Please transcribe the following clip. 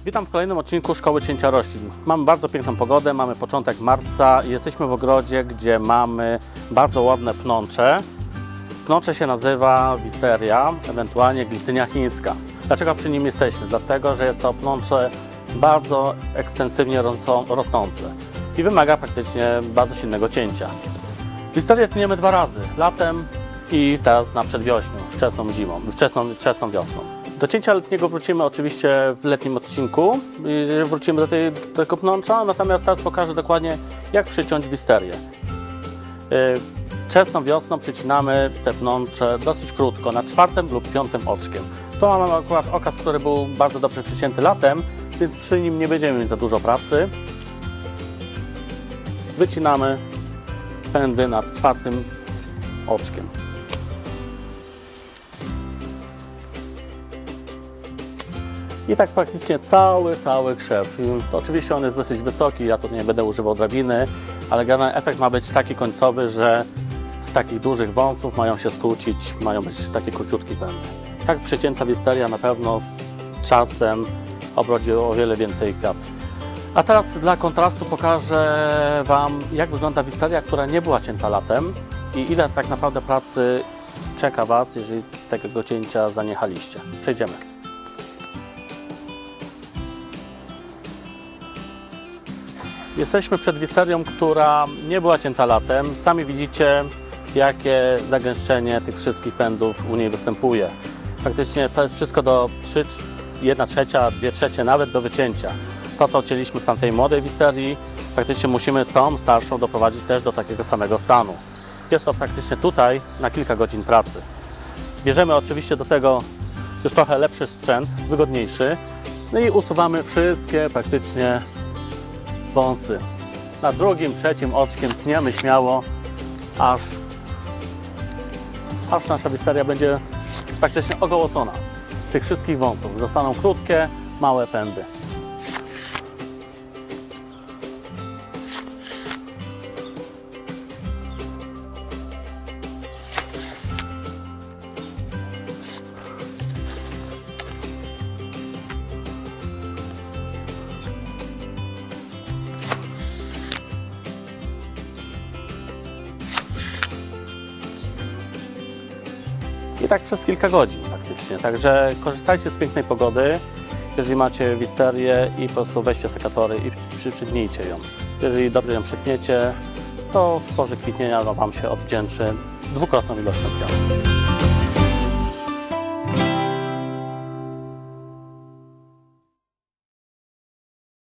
Witam w kolejnym odcinku Szkoły Cięcia Roślin. Mamy bardzo piękną pogodę, mamy początek marca i jesteśmy w ogrodzie, gdzie mamy bardzo ładne pnącze. Pnącze się nazywa Wisteria, ewentualnie glicynia chińska. Dlaczego przy nim jesteśmy? Dlatego, że jest to pnącze bardzo ekstensywnie rosnące i wymaga praktycznie bardzo silnego cięcia. Wisterię tniemy dwa razy, latem i teraz na przedwiośniu, wczesną zimą, wczesną wiosną. Do cięcia letniego wrócimy oczywiście w letnim odcinku, jeżeli wrócimy do tego pnącza, natomiast teraz pokażę dokładnie, jak przyciąć wisterię. Wczesną wiosną przycinamy te pnącze dosyć krótko, na 4. lub 5. oczkiem. To mamy akurat okaz, który był bardzo dobrze przycięty latem, więc przy nim nie będziemy mieć za dużo pracy. Wycinamy pędy nad 4. oczkiem. I tak praktycznie cały krzew. Oczywiście on jest dosyć wysoki, ja tu nie będę używał drabiny, ale generalny efekt ma być taki końcowy, że z takich dużych wąsów mają się skrócić, mają być takie króciutkie pędy. Tak przycięta wisteria na pewno z czasem obrodzi o wiele więcej kwiatów. A teraz dla kontrastu pokażę Wam, jak wygląda wisteria, która nie była cięta latem i ile tak naprawdę pracy czeka Was, jeżeli tego cięcia zaniechaliście. Przejdziemy. Jesteśmy przed wisterią, która nie była cięta latem. Sami widzicie, jakie zagęszczenie tych wszystkich pędów u niej występuje. Praktycznie to jest wszystko do 1/3, 2/3 nawet do wycięcia. To, co cięliśmy w tamtej młodej wisterii, praktycznie musimy tą starszą doprowadzić też do takiego samego stanu. Jest to praktycznie tutaj na kilka godzin pracy. Bierzemy oczywiście do tego już trochę lepszy sprzęt, wygodniejszy, no i usuwamy wszystkie praktycznie wąsy. Na 2., 3. oczkiem tniemy śmiało, aż nasza wisteria będzie praktycznie ogołocona z tych wszystkich wąsów. Zostaną krótkie, małe pędy. I tak przez kilka godzin praktycznie. Także korzystajcie z pięknej pogody, jeżeli macie wisterię i po prostu weźcie sekatory i przytnijcie ją. Jeżeli dobrze ją przytniecie, to w porze kwitnienia Wam się odwdzięczy dwukrotną ilością kwiatów.